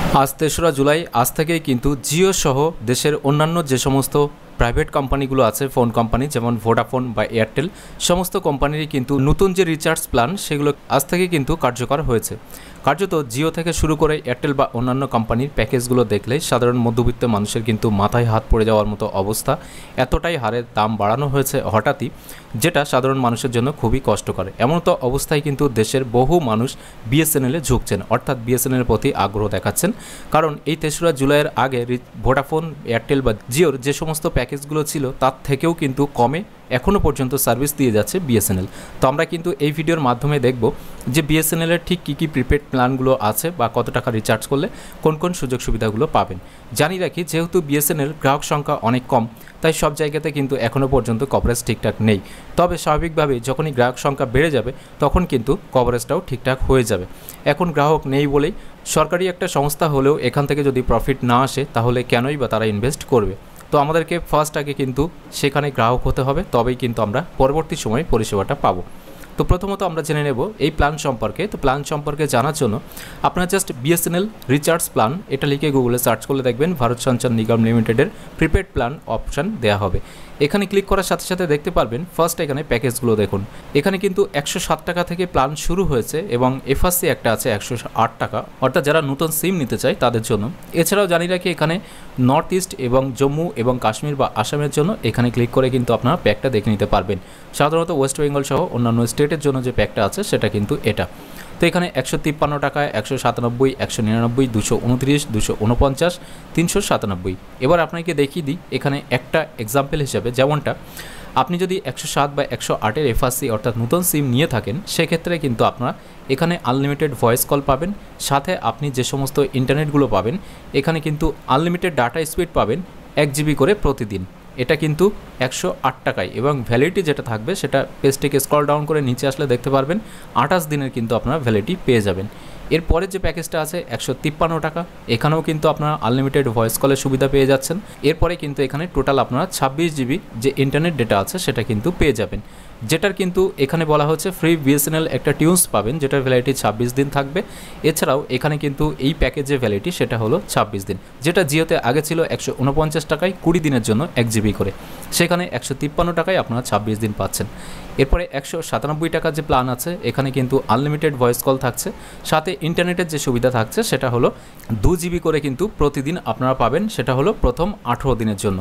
আজ ৩রা জুলাই আজ থেকেই কিন্তু জিও সহ দেশের অন্যান্য যে সমস্ত প্রাইভেট কোম্পানিগুলো আছে ফোন কোম্পানি যেমন ভোডাফোন বা এয়ারটেল সমস্ত কোম্পানিরই কিন্তু নতুন যে রিচার্জ প্ল্যান সেগুলো আজ থেকে কিন্তু কার্যকর হয়েছে। কার্যত জিও থেকে শুরু করে এয়ারটেল বা অন্যান্য কোম্পানির প্যাকেজগুলো দেখলে সাধারণ মধ্যবিত্ত মানুষের কিন্তু মাথায় হাত পড়ে যাওয়ার মতো অবস্থা। এতটাই হারে দাম বাড়ানো হয়েছে হঠাৎই, যেটা সাধারণ মানুষের জন্য খুবই কষ্টকর। এমন তো অবস্থায় কিন্তু দেশের বহু মানুষ বিএসএনএলে ঝুঁকছেন, অর্থাৎ বিএসএনএলের প্রতি আগ্রহ দেখাচ্ছেন। কারণ এই ৩রা জুলাইয়ের আগে ভোডাফোন, এয়ারটেল বা জিওর যে সমস্ত প্যাকেজগুলো ছিল তার থেকেও কিন্তু কমে এখনও পর্যন্ত সার্ভিস দিয়ে যাচ্ছে বিএসএনএল। তো আমরা কিন্তু এই ভিডিওর মাধ্যমে দেখব যে বিএসএনএলের ঠিক কী কী প্রিপেড প্ল্যানগুলো আছে বা কত টাকা রিচার্জ করলে কোন কোন সুযোগ সুবিধাগুলো পাবেন। জানি রাখি, যেহেতু বিএসএনএল গ্রাহক সংখ্যা অনেক কম, তাই সব জায়গাতে কিন্তু এখনও পর্যন্ত কভারেজ ঠিকঠাক নেই। তবে স্বাভাবিকভাবে যখনই গ্রাহক সংখ্যা বেড়ে যাবে তখন কিন্তু কভারেজটাও ঠিকঠাক হয়ে যাবে। এখন গ্রাহক নেই বলেই সরকারি একটা সংস্থা হলেও এখান থেকে যদি প্রফিট না আসে তাহলে কেনই বা তারা ইনভেস্ট করবে। তো আমাদেরকে ফার্স্ট আগে কিন্তু সেখানে গ্রাহক হতে হবে, তবেই কিন্তু আমরা পরবর্তী সময়ে পরিষেবাটা পাবো। তো প্রথমত আমরা জেনে নেব এই প্ল্যান সম্পর্কে। তো প্ল্যান সম্পর্কে জানার জন্য আপনারা জাস্ট বিএসএনএল রিচার্জ প্ল্যান এটা লিখে গুগলে সার্চ করলে দেখবেন ভারত সঞ্চার নিগম লিমিটেডের প্রিপেড প্ল্যান অপশান দেওয়া হবে। এখানে ক্লিক করার সাথে সাথে দেখতে পারবেন ফার্স্ট এখানে প্যাকেজগুলো দেখুন। এখানে কিন্তু 107 টাকা থেকে প্ল্যান শুরু হয়েছে এবং এফআরসি একটা আছে 108 টাকা, অর্থাৎ যারা নতুন সিম নিতে চায় তাদের জন্য। এছাড়াও জানি রাখি এখানে নর্থ ইস্ট এবং জম্মু এবং কাশ্মীর বা আসামের জন্য এখানে ক্লিক করে কিন্তু আপনারা প্যাকটা দেখে নিতে পারবেন। সাধারণত ওয়েস্ট বেঙ্গল সহ অন্যান্য স্টেটের জন্য যে প্যাকটা আছে সেটা কিন্তু এটা। তো এখানে 153 টাকায় 197, 199, 229, 249, 397। এবার আপনাকে দেখিয়ে দিই এখানে একটা এক্সাম্পল হিসাবে, যেমনটা আপনি যদি 107 বা 108-এর এফআরসি অর্থাৎ নতুন সিম নিয়ে থাকেন, সেক্ষেত্রে কিন্তু আপনারা এখানে আনলিমিটেড ভয়েস কল পাবেন, সাথে আপনি যে সমস্ত ইন্টারনেটগুলো পাবেন এখানে কিন্তু আনলিমিটেড ডাটা স্পিড পাবেন 1 জিবি করে প্রতিদিন। এটা কিন্তু 108 টাকায় এবং ভ্যালিডিটি যেটা থাকবে সেটা পেজটিকে স্ক্রল ডাউন করে নিচে আসলে দেখতে পারবেন 28 দিনের কিন্তু আপনারা ভ্যালিডিটি পেয়ে যাবেন। এরপরে যে প্যাকেজটা আছে 153 টাকা, এখানেও কিন্তু আপনারা আনলিমিটেড ভয়েস কলের সুবিধা পেয়ে যাচ্ছেন। এরপরে কিন্তু এখানে টোটাল আপনারা 26 জিবি যে ইন্টারনেট ডেটা আছে সেটা কিন্তু পেয়ে যাবেন, যেটার কিন্তু এখানে বলা হচ্ছে ফ্রি বিএসএনএল একটা টিউনস পাবেন, যেটার ভ্যালিডিটি 26 দিন থাকবে। এছাড়াও এখানে কিন্তু এই প্যাকেজের ভ্যালিডিটি সেটা হলো 26 দিন, যেটা জিওতে আগে ছিল 149 টাকায় 20 দিনের জন্য 1 জিবি করে, সেখানে 153 টাকায় আপনারা 26 দিন পাচ্ছেন। এরপরে 197 টাকার যে প্ল্যান আছে এখানে কিন্তু আনলিমিটেড ভয়েস কল থাকছে, সাথে ইন্টারনেটের যে সুবিধা থাকছে সেটা হলো 2 জিবি করে কিন্তু প্রতিদিন আপনারা পাবেন, সেটা হলো প্রথম 18 দিনের জন্য।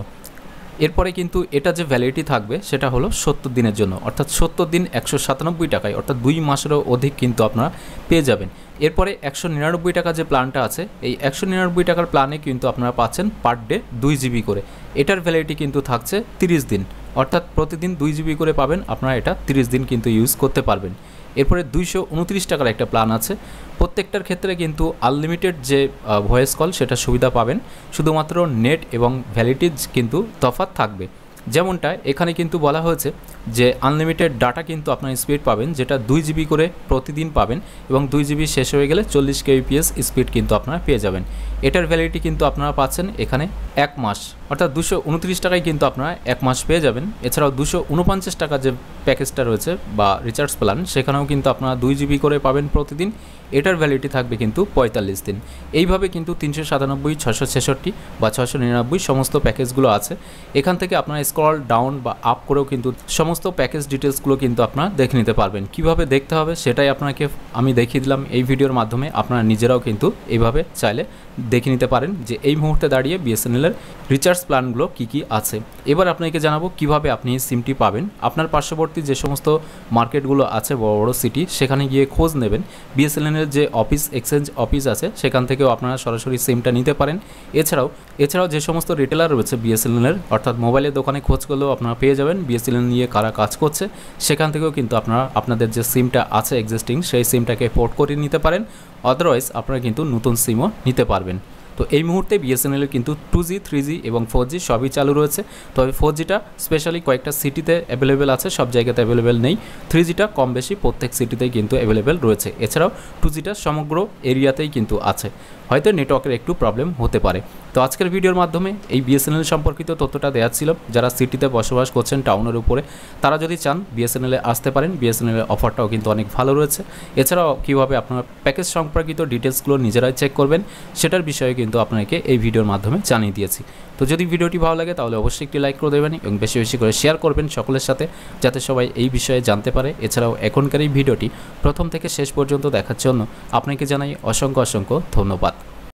এরপরে কিন্তু এটা যে ভ্যালিডিটি থাকবে সেটা হলো 70 দিনের জন্য, অর্থাৎ 70 দিন 197 টাকায়, অর্থাৎ 2 মাসেরও অধিক কিন্তু আপনারা পেয়ে যাবেন। এরপরে 199 টাকা যে প্ল্যানটা আছে, এই 199 টাকার প্ল্যানে কিন্তু আপনারা পাচ্ছেন পার ডে 2 জিবি করে। এটার ভ্যালিডিটি কিন্তু থাকছে 30 দিন, অর্থাৎ প্রতিদিন 2 জিবি করে পাবেন আপনারা, এটা 30 দিন কিন্তু ইউজ করতে পারবেন। এরপরে 229 টাকার একটা প্ল্যান আছে, প্রত্যেকটার ক্ষেত্রে কিন্তু আনলিমিটেড যে ভয়েস কল সেটা সুবিধা পাবেন, শুধুমাত্র নেট এবং ভ্যালিডিটি কিন্তু তফাৎ থাকবে। যেমনটা এখানে কিন্তু বলা হয়েছে যে আনলিমিটেড ডাটা কিন্তু আপনার স্পিড পাবেন, যেটা 2 জিবি করে প্রতিদিন পাবেন এবং 2 জিবি শেষ হয়ে গেলে 40 kbps স্পিড কিন্তু আপনারা পেয়ে যাবেন। এটার ভ্যালিডিটি কিন্তু আপনারা পাচ্ছেন এখানে 1 মাস, অর্থাৎ 229 টাকায় কিন্তু আপনারা 1 মাস পেয়ে যাবেন। এছাড়াও 249 টাকা যে প্যাকেজটা রয়েছে বা রিচার্জ প্ল্যান, সেখানেও কিন্তু আপনারা 2 জিবি করে পাবেন প্রতিদিন, এটার ভ্যালিডিটি থাকবে কিন্তু 45 দিন। এইভাবে কিন্তু 397, 666 বা 699 সমস্ত প্যাকেজগুলো আছে। এখান থেকে আপনারা স্ক্রল ডাউন বা আপ করেও কিন্তু সমস্ত প্যাকেজ ডিটেলসগুলো কিন্তু আপনারা দেখে নিতে পারবেন। কিভাবে দেখতে হবে সেটাই আপনাকে আমি দেখিয়ে দিলাম এই ভিডিওর মাধ্যমে। আপনারা নিজেরাও কিন্তু এইভাবে চাইলে দেখে নিতে পারেন যে এই মুহূর্তে দাঁড়িয়ে বিএসএনএলের রিচার্জ প্ল্যানগুলো কী কী আছে। এবার আপনাকে জানাবো কিভাবে আপনি সিমটি পাবেন। আপনার পার্শ্ববর্তী যে সমস্ত মার্কেটগুলো আছে বড় বড় সিটি, সেখানে গিয়ে খোঁজ নেবেন। বিএসএনএলের যে অফিস, এক্সচেঞ্জ অফিস আছে সেখান থেকেও আপনারা সরাসরি সিমটা নিতে পারেন। এছাড়াও যে সমস্ত রিটেলার রয়েছে বিএসএনএলের, অর্থাৎ মোবাইলের দোকানে খোঁজ করলেও আপনারা পেয়ে যাবেন বিএসএনএল নিয়ে কারা কাজ করছে, সেখান থেকেও কিন্তু আপনারা আপনাদের যে সিমটা আছে এক্সিস্টিং সেই সিমটাকে পোর্ট করে নিতে পারেন। আদারওয়াইজ আপনারা কিন্তু নতুন সিমও নিতে পারবেন। তো এই মুহূর্তে বিএসএনএলের কিন্তু 2G, 3G এবং 4G সবই চালু রয়েছে। তবে 4Gটা স্পেশালি কয়েকটা সিটিতে অ্যাভেলেবেল আছে, সব জায়গাতে অ্যাভেলেবেল নেই। 3Gটা কম বেশি প্রত্যেক সিটিতেই কিন্তু অ্যাভেলেবেল রয়েছে। এছাড়াও 2Gটা সমগ্র এরিয়াতেই কিন্তু আছে। হয়তো নেটওয়ার্কের একটু প্রবলেম হতে পারে। তো আজকের ভিডিওর মাধ্যমে এই বিএসএনএল সম্পর্কিত তথ্যটা দেওয়া ছিল। যারা সিটিতে বসবাস করছেন টাউনের উপরে, তারা যদি চান বিএসএনএলে আসতে পারেন। বিএসএনএলের অফারটাও কিন্তু অনেক ভালো রয়েছে। এছাড়াও কীভাবে আপনার প্যাকেজ সম্পর্কিত ডিটেলসগুলো নিজেরাই চেক করবেন সেটার বিষয়ে কিন্তু আপনাকে এই ভিডিওর মাধ্যমে জানিয়ে দিয়েছি। তো যদি ভিডিওটি ভালো লাগে তাহলে অবশ্যই একটি লাইক করে দেবেন এবং বেশি বেশি করে শেয়ার করবেন সকলের সাথে, যাতে সবাই এই বিষয়ে জানতে পারে। এছাড়াও এখনকার এই ভিডিওটি প্রথম থেকে শেষ পর্যন্ত দেখার জন্য আপনাকে জানাই অসংখ্য ধন্যবাদ।